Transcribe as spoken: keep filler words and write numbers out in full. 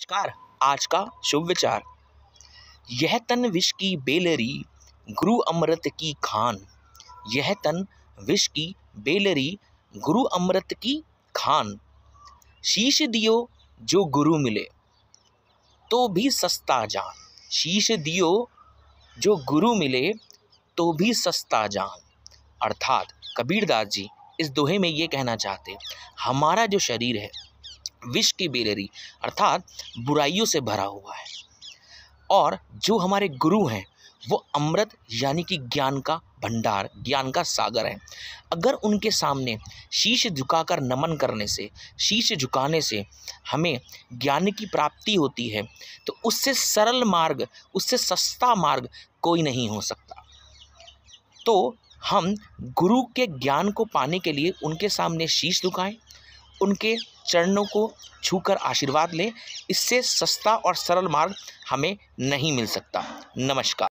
नमस्कार। आज का शुभ विचार। यह तन विष की बेलरी, गुरु अमृत की खान। यह तन विष की बेलरी, गुरु अमृत की खान। शीश दियो जो गुरु मिले, तो भी सस्ता जान। शीश दियो जो गुरु मिले, तो भी सस्ता जान। अर्थात कबीरदास जी इस दोहे में ये कहना चाहते हैं, हमारा जो शरीर है विष की बेलरी अर्थात बुराइयों से भरा हुआ है, और जो हमारे गुरु हैं वो अमृत यानी कि ज्ञान का भंडार, ज्ञान का सागर है। अगर उनके सामने शीश झुकाकर नमन करने से, शीश झुकाने से हमें ज्ञान की प्राप्ति होती है, तो उससे सरल मार्ग, उससे सस्ता मार्ग कोई नहीं हो सकता। तो हम गुरु के ज्ञान को पाने के लिए उनके सामने शीश झुकाएं, उनके चरणों को छूकर आशीर्वाद लें। इससे सस्ता और सरल मार्ग हमें नहीं मिल सकता। नमस्कार।